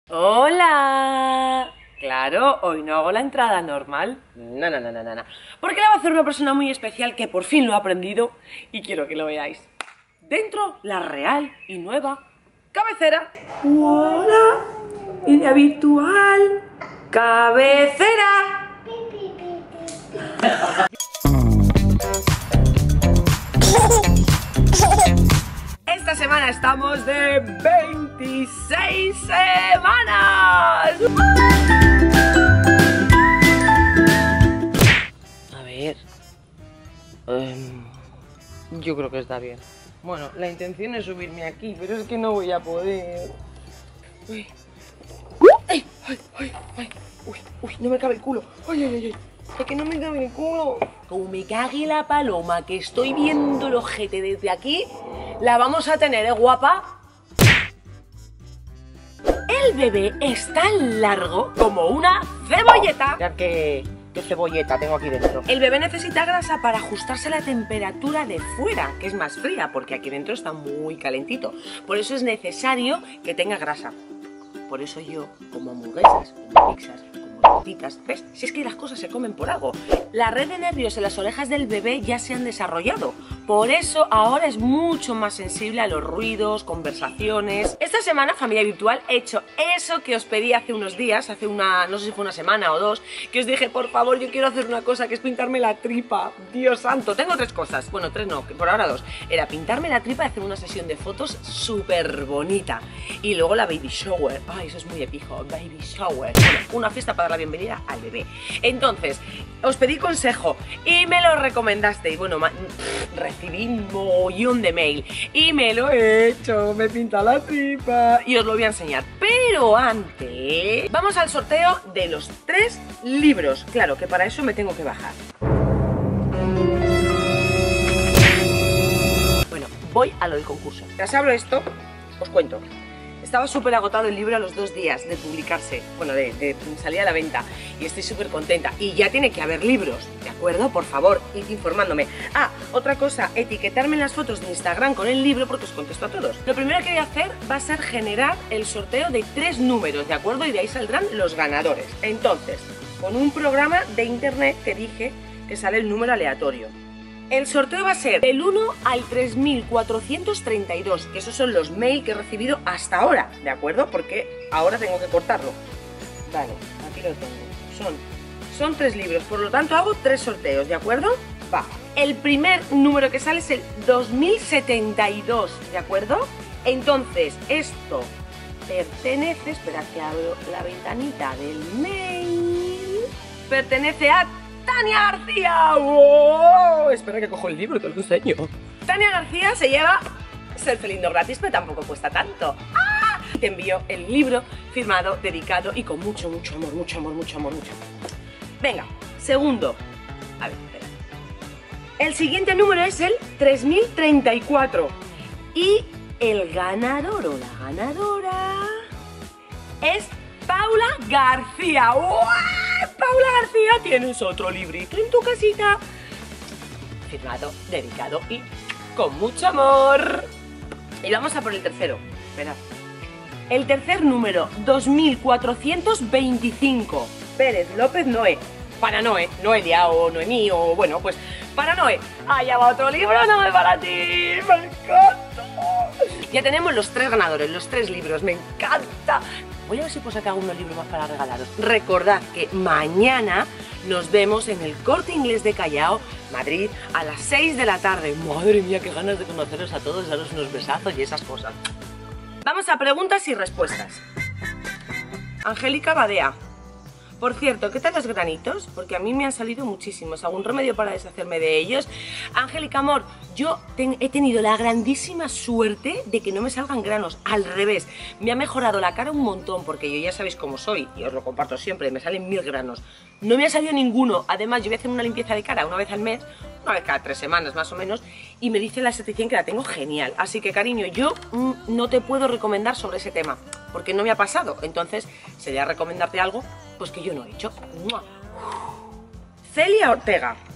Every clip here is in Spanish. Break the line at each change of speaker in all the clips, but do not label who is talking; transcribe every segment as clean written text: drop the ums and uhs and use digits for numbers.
¡Hola! Claro, hoy no hago la entrada normal. No. Porque la va a hacer una persona muy especial que por fin lo ha aprendido y quiero que lo veáis. Dentro, la real y nueva cabecera. ¡Hola! Línea virtual. ¡Cabecera! Esta semana estamos de 26 semanas. A ver. Yo creo que está bien. Bueno, la intención es subirme aquí, pero es que no voy a poder. Uy. ¡Ay! Uy, no me cabe el culo. Ay. Es que no me cabe el culo. Como me cague la paloma que estoy viendo el ojete desde aquí, la vamos a tener, guapa? El bebé es tan largo como una cebolleta. Mirad qué cebolleta tengo aquí dentro. El bebé necesita grasa para ajustarse a la temperatura de fuera, que es más fría, porque aquí dentro está muy calentito. Por eso es necesario que tenga grasa. Por eso yo como hamburguesas, como pizzas, como tortitas, ¿ves? Si es que las cosas se comen por algo. La red de nervios en las orejas del bebé ya se han desarrollado. Por eso ahora es mucho más sensible a los ruidos, conversaciones. Esta semana, familia virtual, he hecho eso que os pedí hace unos días, no sé si fue una semana o dos, que os dije, por favor, yo quiero hacer una cosa, que es pintarme la tripa. Dios santo, tengo tres cosas. Bueno, tres no, que por ahora dos. Era pintarme la tripa y hacer una sesión de fotos súper bonita. Y luego la baby shower. Ay, eso es muy épico, baby shower. Bueno, una fiesta para dar la bienvenida al bebé. Entonces, os pedí consejo y me lo recomendasteis. Bueno, recibí un mogollón de mail y me lo he hecho, me pinta la tripa y os lo voy a enseñar. Pero antes, vamos al sorteo de los 3 libros. Claro que para eso me tengo que bajar. Bueno, voy a lo del concurso. Tras abro esto, os cuento. Estaba súper agotado el libro a los 2 días de publicarse, bueno, de salir a la venta, y estoy súper contenta. Y ya tiene que haber libros, ¿de acuerdo? Por favor, id informándome. Ah, otra cosa, etiquetarme en las fotos de Instagram con el libro porque os contesto a todos. Lo primero que voy a hacer va a ser generar el sorteo de 3 números, ¿de acuerdo? Y de ahí saldrán los ganadores. Entonces, con un programa de internet que dije que sale el número aleatorio. El sorteo va a ser del 1 al 3432, que esos son los mails que he recibido hasta ahora, ¿de acuerdo? Porque ahora tengo que cortarlo. Vale, aquí lo tengo. Son 3 libros, por lo tanto hago 3 sorteos, ¿de acuerdo? Va. El primer número que sale es el 2072, ¿de acuerdo? Entonces, esto pertenece, espera que abro la ventanita del mail, pertenece a Tania García. ¡Wow! Espera que cojo el libro y te lo enseño. Tania García se lleva Ser Feliz no gratis, pero tampoco cuesta tanto. ¡Ah! Te envío el libro firmado, dedicado y con mucho amor. Venga, segundo. A ver, espera. El siguiente número es el 3034. Y el ganador o la ganadora es Paula García. ¡Wow! Paula García, tienes otro librito en tu casita. Firmado, dedicado y con mucho amor. Y vamos a por el tercero. Esperad. El tercer número, 2425. Pérez López Noé. Para Noé, Noelia o Noemí o bueno, pues para Noé. Allá va otro libro, Noé, para ti. Me encanta. Ya tenemos los 3 ganadores, los 3 libros. Me encanta. Voy a ver si puedo sacar algunos libros más para regalaros. Recordad que mañana nos vemos en el Corte Inglés de Callao, Madrid, a las 6 de la tarde. Madre mía, qué ganas de conoceros a todos, daros unos besazos y esas cosas. Vamos a preguntas y respuestas. Angélica Badea. Por cierto, ¿qué tal los granitos? Porque a mí me han salido muchísimos. ¿Algún remedio para deshacerme de ellos? Angélica, amor, yo he tenido la grandísima suerte de que no me salgan granos. Al revés, me ha mejorado la cara un montón, porque yo ya sabéis cómo soy, y os lo comparto siempre, me salen 1000 granos. No me ha salido ninguno. Además, yo voy a hacer una limpieza de cara una vez al mes, una vez cada 3 semanas más o menos, y me dice la esteticien que la tengo genial. Así que, cariño, yo no te puedo recomendar sobre ese tema, porque no me ha pasado. Entonces, sería recomendarte algo pues que yo no he hecho. ¡Mua! Celia Ortega.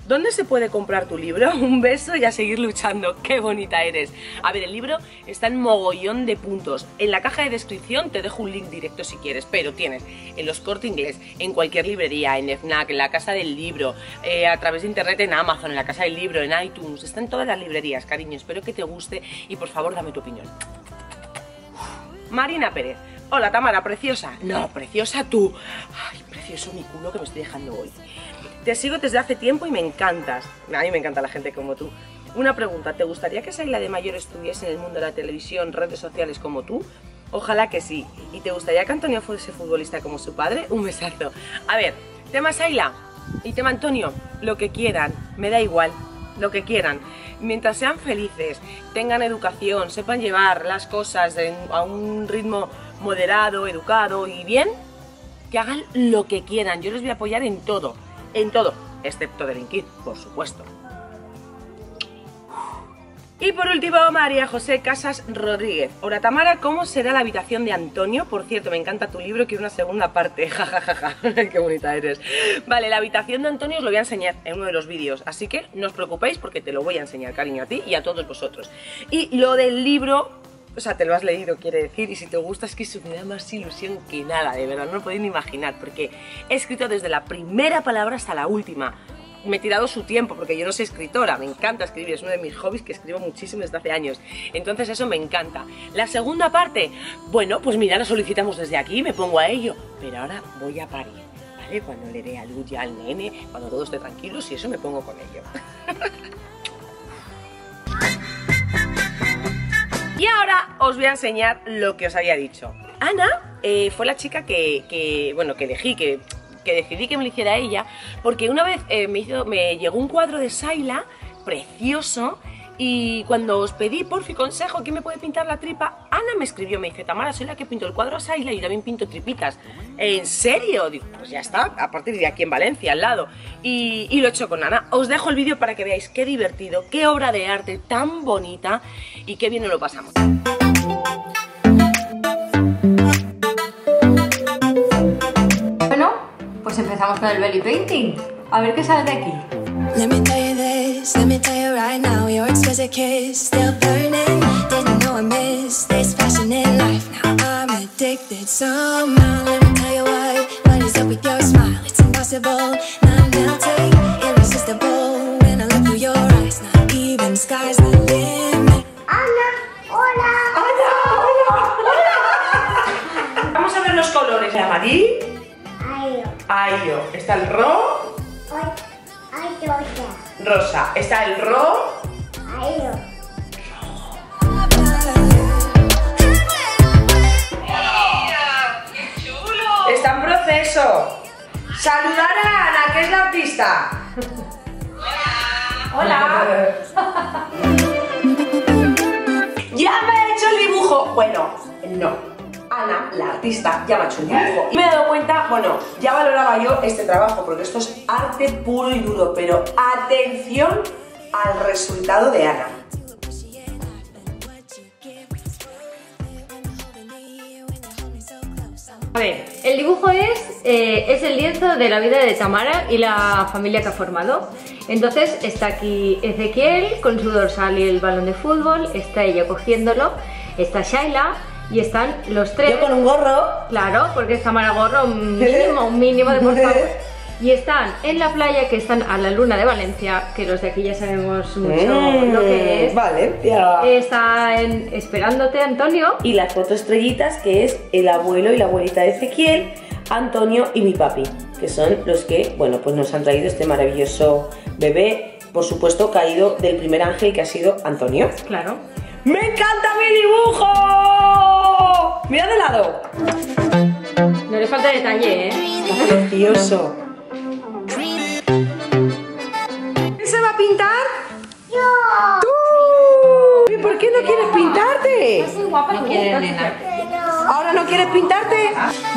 ¿Dónde se puede comprar tu libro? Un beso y a seguir luchando. ¡Qué bonita eres! A ver, el libro está en mogollón de puntos. En la caja de descripción te dejo un link directo si quieres, pero tienes en los Corte Inglés, en cualquier librería, en FNAC, en la Casa del Libro, a través de internet en Amazon, en la Casa del Libro, en iTunes. Está en todas las librerías, cariño. Espero que te guste y por favor dame tu opinión. Marina Pérez. Hola Tamara, preciosa. No, preciosa tú. Ay, precioso mi culo que me estoy dejando hoy. Te sigo desde hace tiempo y me encantas. A mí me encanta la gente como tú. Una pregunta, ¿te gustaría que Sayla de mayor estuviese en el mundo de la televisión, redes sociales como tú? Ojalá que sí. ¿Y te gustaría que Antonio fuese futbolista como su padre? Un besazo. A ver, tema Sayla y tema Antonio, lo que quieran, me da igual, lo que quieran. Mientras sean felices, tengan educación, sepan llevar las cosas a un ritmo moderado, educado y bien, que hagan lo que quieran. Yo les voy a apoyar en todo, excepto delinquir, por supuesto. Y por último, María José Casas Rodríguez. Hola Tamara, ¿cómo será la habitación de Antonio? Por cierto, me encanta tu libro, quiero una segunda parte. Jajajaja, qué bonita eres. Vale, la habitación de Antonio os lo voy a enseñar en uno de los vídeos, así que no os preocupéis porque te lo voy a enseñar, cariño, a ti y a todos vosotros. Y lo del libro, o sea, te lo has leído, quiere decir, y si te gusta es que eso me da más ilusión que nada, de verdad, no lo podéis ni imaginar, porque he escrito desde la primera palabra hasta la última. Me he tirado su tiempo porque yo no soy escritora, me encanta escribir, es uno de mis hobbies que escribo muchísimo desde hace años, entonces eso me encanta. La segunda parte, bueno, pues mira, la solicitamos desde aquí, me pongo a ello, pero ahora voy a parir, ¿vale? Cuando le dé a luz ya al nene, cuando todo esté tranquilo, si eso me pongo con ello. Y ahora os voy a enseñar lo que os había dicho. Ana fue la chica que elegí, que decidí que me lo hiciera ella, porque una vez me llegó un cuadro de Sayla precioso y cuando os pedí porfi consejo quién me puede pintar la tripa, Ana me escribió, me dice, Tamara, soy la que pinto el cuadro a Sayla y yo también pinto tripitas. ¿En serio? Digo, pues ya está, a partir de aquí en Valencia, al lado. Y lo he hecho con Ana. Os dejo el vídeo para que veáis qué divertido, qué obra de arte tan bonita y qué bien nos lo pasamos.
Pues empezamos con el belly painting. A ver qué sale de aquí.
Let me tell you this, let me tell you right now, your exquisite kiss still burning. Didn't know I missed this passion in life. Now I'm addicted somehow. Let me tell you what is up with your smile? It's impossible, not melting, irresistible. When I look through your eyes, not even sky's the limit.
Ana, hola.
¡Ana, hola! ¡Hola! Vamos a ver los colores. El amarillo. Ayo. Está el ro. Rosa. Está el ro. ¡Qué chulo! Está en proceso. Saludar a Ana, que es la artista. Hola. Ya me he hecho el dibujo. Bueno, no. Ana, la artista, ya me ha hecho un dibujo y me he dado cuenta, bueno, ya valoraba yo este trabajo porque esto es arte puro y duro, pero atención al resultado de Ana.
A ver, el dibujo es el lienzo de la vida de Tamara y la familia que ha formado. Entonces está aquí Ezequiel con su dorsal y el balón de fútbol, está ella cogiéndolo, está Sayla y están los tres.
Yo con un gorro.
Claro, porque es Tamara gorro un mínimo de por favor. Y están en la playa, que están a la Luna de Valencia, que los de aquí ya sabemos mucho lo que es.
Valencia.
Están esperándote, Antonio.
Y las foto estrellitas, que es el abuelo y la abuelita de Ezequiel, Antonio y mi papi, que son los que, bueno, pues nos han traído este maravilloso bebé, por supuesto caído del primer ángel que ha sido Antonio.
Claro.
¡Me encanta mi dibujo! ¡Mira de lado!
No le falta detalle, ¿eh?
Está precioso. ¿Quién se va a pintar?
Yo.
¡Tú! ¿Y por qué no quieres pintarte?
Soy guapa, no quiere, nena.
¿Ahora no quieres pintarte?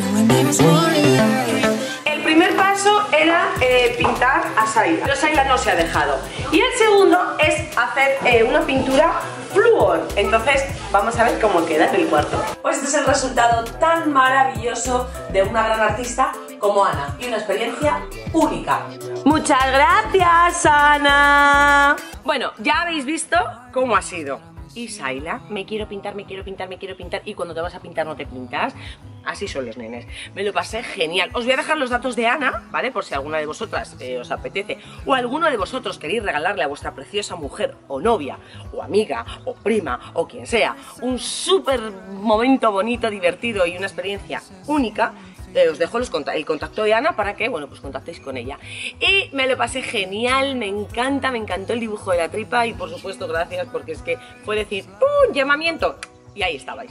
El primer paso era pintar a Sayla, pero Sayla no se ha dejado. Y el segundo es hacer una pintura flúor. Entonces vamos a ver cómo queda en el cuarto. Pues este es el resultado tan maravilloso de una gran artista como Ana y una experiencia única. Muchas gracias, Ana. Bueno, ya habéis visto cómo ha sido. Y Saila, me quiero pintar, y cuando te vas a pintar no te pintas. Así son los nenes. Me lo pasé genial. Os voy a dejar los datos de Ana, ¿vale? Por si alguna de vosotras os apetece, o alguno de vosotros queréis regalarle a vuestra preciosa mujer, o novia, o amiga, o prima, o quien sea, un súper momento bonito, divertido y una experiencia única. Os dejo el contacto de Ana para que, bueno, pues contactéis con ella. Y me lo pasé genial, me encantó el dibujo de la tripa y por supuesto gracias porque es que fue decir ¡pum! Llamamiento y ahí estabais.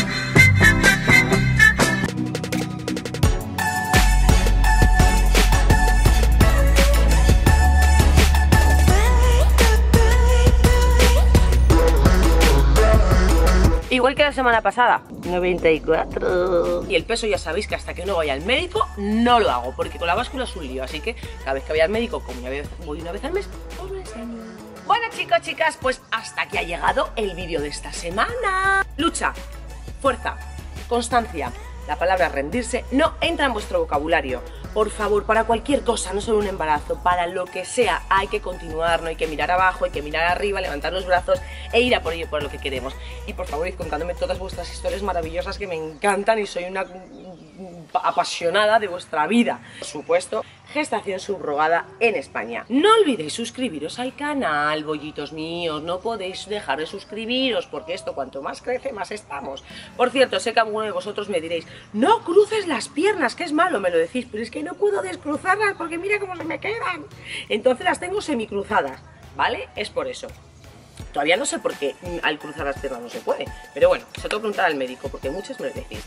Igual que la semana pasada, 94. Y el peso ya sabéis que hasta que no vaya al médico no lo hago, porque con la báscula es un lío, así que cada vez que vaya al médico, como ya voy una vez al mes, os lo enseño. Bueno chicos, chicas, pues hasta aquí ha llegado el vídeo de esta semana. Lucha, fuerza, constancia. La palabra rendirse no entra en vuestro vocabulario. Por favor, para cualquier cosa, no solo un embarazo, para lo que sea, hay que continuar, no hay que mirar abajo, hay que mirar arriba, levantar los brazos e ir a por ello, por lo que queremos. Y por favor, id contándome todas vuestras historias maravillosas que me encantan y soy una apasionada de vuestra vida. Por supuesto, gestación subrogada en España. No olvidéis suscribiros al canal, bollitos míos, no podéis dejar de suscribiros porque esto cuanto más crece, más estamos. Por cierto, sé que alguno de vosotros me diréis, no cruces las piernas, que es malo, me lo decís, pero es que no puedo descruzarlas porque mira cómo se me quedan. Entonces las tengo semicruzadas, ¿vale? Es por eso. Todavía no sé por qué al cruzar las piernas no se puede, pero bueno, se lo tengo que preguntar al médico porque muchos me lo decís.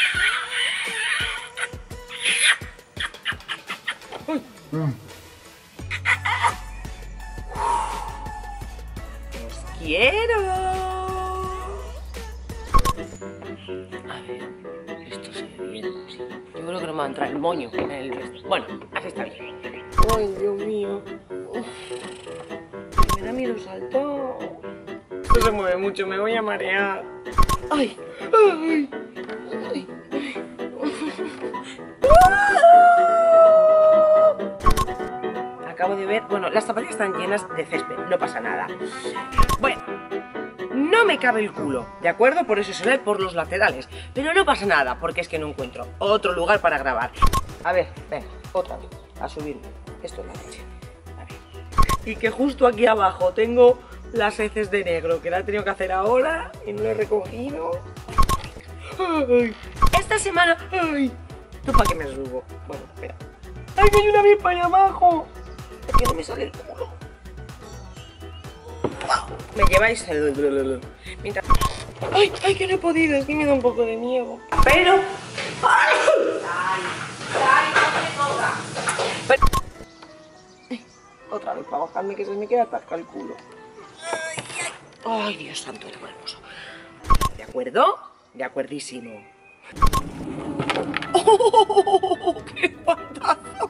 ¡Os quiero! A ver, esto se ve bien. Sí. Yo creo que no me va a entrar el moño en el vestido. Bueno, así está bien. ¡Ay, Dios mío! Me da miedo saltar. Esto se mueve mucho, me voy a marear. ¡Ay! ¡Ay! ¡Ay! Acabo de ver, bueno, las zapatillas están llenas de césped, no pasa nada. Bueno, no me cabe el culo, ¿de acuerdo? Por eso se ve por los laterales, pero no pasa nada, porque es que no encuentro otro lugar para grabar. A ver, venga, otra vez, a subirme. Esto es la leche. A ver. Y que justo aquí abajo tengo las heces de negro, que la he tenido que hacer ahora y no lo he recogido. Ay, esta semana... Ay, ¿tú para qué me subo? Bueno, espera. ¡Ay, que hay una vez para allá abajo! Es que no me sale el culo. Me lleváis el... Mientras... ¡Ay, ay, que no he podido! Es que me da un poco de miedo. Pero... ¡Ay! ¡Ay, no me toca! Pero... Ay, otra vez para bajarme que se me queda atascado el culo. ¡Ay, ay! ¡Ay, Dios santo, era hermoso! ¿De acuerdo? De acuerdísimo. ¡Oh, qué patazo!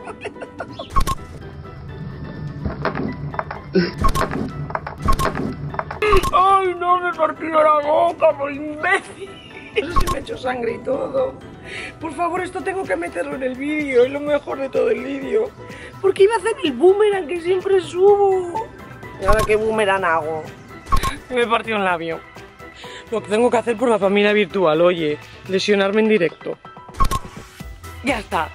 ¡Ay, no! Me partió la boca, por imbécil. Eso se me ha hecho sangre y todo. Por favor, esto tengo que meterlo en el vídeo. Es lo mejor de todo el vídeo. Porque iba a hacer el boomerang que siempre subo. ¿Y ahora qué boomerang hago? Me partió un labio. Lo que tengo que hacer por la familia virtual, oye, lesionarme en directo. Ya está.